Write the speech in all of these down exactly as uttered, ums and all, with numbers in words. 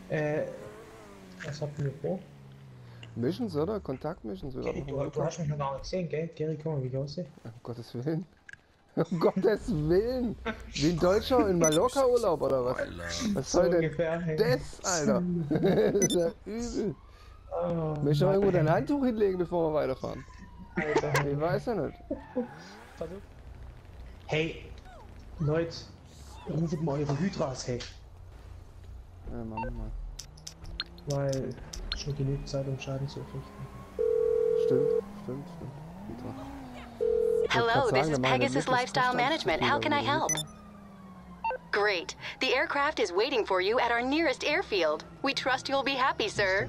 Äh, was habt ihr vor? Missions, oder? Kontakt-Missions. Wir Gary, warten du, auf den du hast mich noch gar nicht gesehen, gell? Gary, guck mal, wie ich aussehe. Um Gottes Willen. Um Gottes Willen. Wie ein Deutscher in Mallorca-Urlaub, oder was? Was So soll denn ungefähr, hey. das, Alter? Das ist ja übel. Oh, Möchtest du Mann, irgendwo dein hey. Handtuch hinlegen, bevor wir weiterfahren? Alter, Ich hey. weiß ja nicht. Versuch. Hey, Leute, ruft mal eure Hydras, hey. Ja, machen wir mal. Weil schon genug Zeit, um Schaden zu richten. Stimmt, stimmt, stimmt. Hydra. Hello, this sagen, is da machen wir Pegasus den Lifestyle Mittelzustand. Management. How can I help? Great. The aircraft is waiting for you at our nearest airfield. We trust you'll be happy, sir.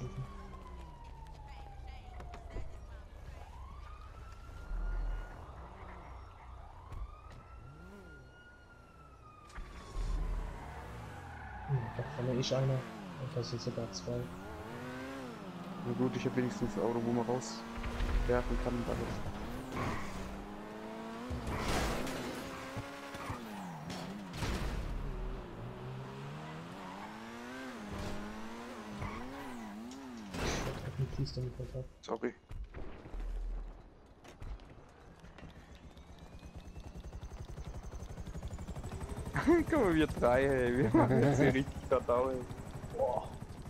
Hm, da falle ich einer. Und das sind sogar zwei. Na gut, ich habe wenigstens ein Auto, wo man rauswerfen kann und alles. Ich hab einen Kies damit verkauft. Sorry. Guck mal, wir drei, hey. Wir machen jetzt hier richtig Verdauung. Boah.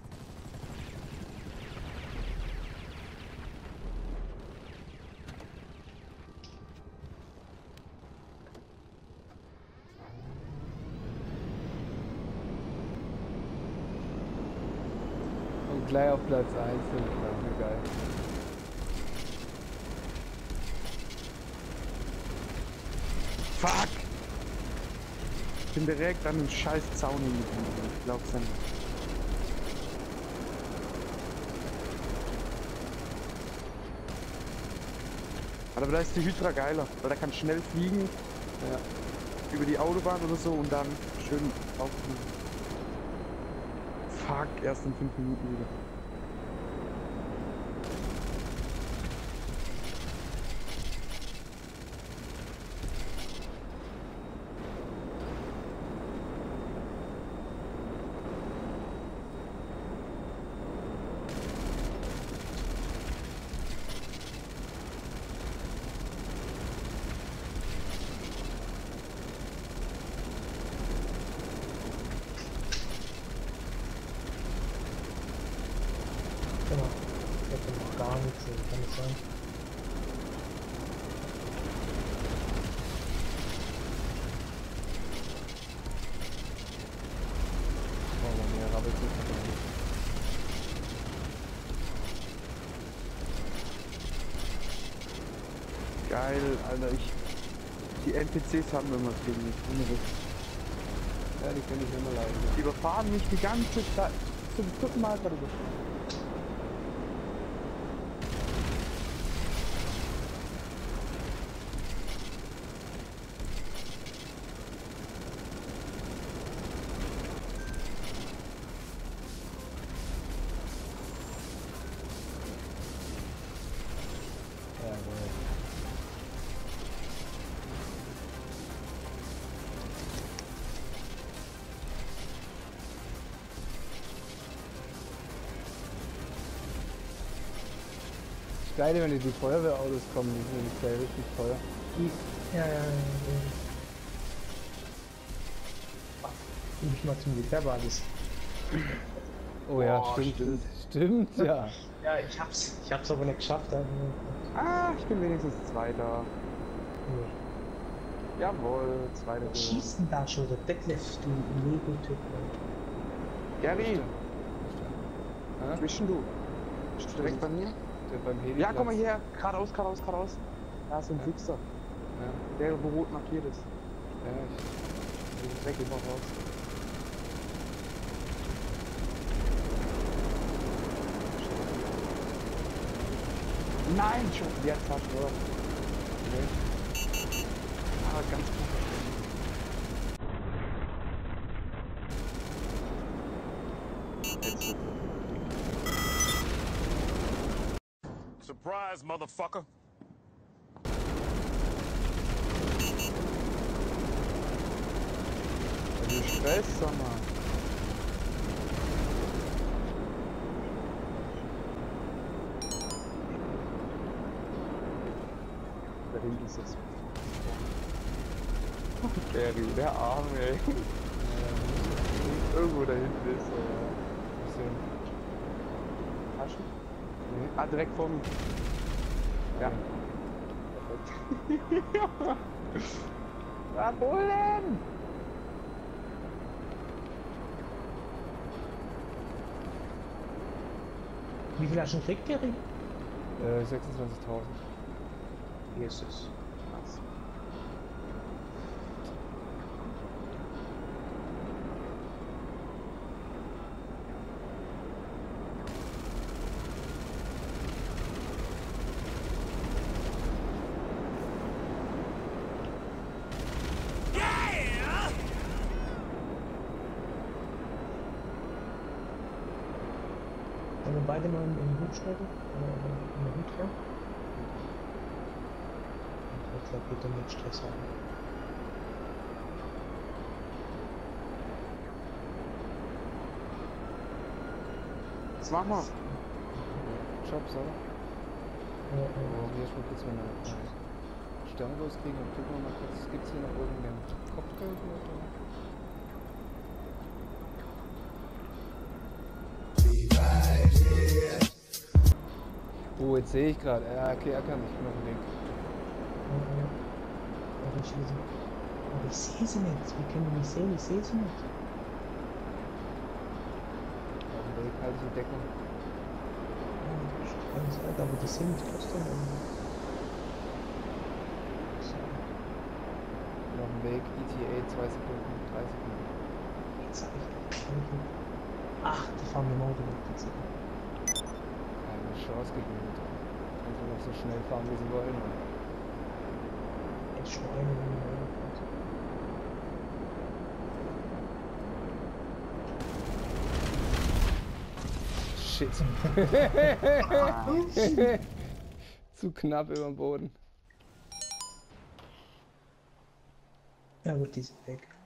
Und gleich auf Platz eins sind wir. Geil. Fuck! Ich bin direkt an den scheiß Zaun hingekommen. Ich glaub's nicht. Aber da ist die Hydra geiler, weil da kann schnell fliegen. Ja. Über die Autobahn oder so und dann schön aufnehmen. Fuck, erst in fünf Minuten wieder. Genau. Ich hätte noch gar nichts, so kann es sein. Oh Mann, der rabbelt sich. Geil, Alter, ich. Die N P Cs haben immer das gegen mich. Ohne Witz. Ja, die kann ich immer leiden. Die überfahren mich die ganze Zeit. Zum dritten Mal gerade überfahren. Jawohl. Das Geile, wenn die Feuerwehrautos kommen, die sind nämlich sehr richtig teuer. Die, ja, ja, ja. Ach, ich mal zum Militärbasis. Oh ja, Boah, stimmt, stimmt. stimmt, ja. Ja, ich hab's. Ich hab's aber nicht geschafft. Also. Ah, ich bin wenigstens Zweiter. Ja. Jawohl, Zweiter. Was schießt denn da schon? Der Detlef, du Lego-Typ. Gary, Ja? zwischen du. Bist du direkt bei mir? Der beim Heli. Ja, komm mal her. Geradeaus, geradeaus, geradeaus. Da ist so ein Ja. Fixer. Ja, Der, wo rot markiert ist. ja, ich. Weg, immer raus. Nein, schon. Jetzt hast du. Nee. Ah, ganz gut. Jetzt. Surprise, motherfucker. Du Stress, sag mal. hinten ist das. Gary, der Arme, ey. Irgendwo da hinten ist er. Was denn? Taschen? Nee. Ah, direkt vor mir. Ja. Perfekt. Was wohl denn? Wie viel hast du gekriegt, Gary? Äh, sechsundzwanzigtausend. Jesus. Was? Wollen wir beide mal in den Hut steigen? Oder in den Hut rein? Ich glaube, wird dann mit Stress haben. Was machen wir? Jobs, oder? Ja, Oh, ja. hier schon kurz mal eine Sterne rauskriegen und gucken wir mal kurz, gibt es hier noch irgendeinen Cocktail oder? Oh, jetzt sehe ich gerade. Ja, okay, er kann nicht. Ich bin auf dem Weg. Ja, ja. Aber ich sehe sie. Aber ich sehe sie nicht. Wie können die mich sehen? Ich sehe sie nicht. Auf dem Weg, halt die Deckung. Ja, alles alt, aber die sehen mich trotzdem. irgendwie. So, Auf dem Weg, E T A zwei Sekunden, drei Sekunden. jetzt habe ich noch. Ach, die fahren mit dem Auto weg. Jetzt. Keine Chance gegeben. Einfach noch so schnell fahren, wie sie wollen. Jetzt schon eine Minute. Shit. Zu knapp über dem Boden. Ja gut, die sind weg.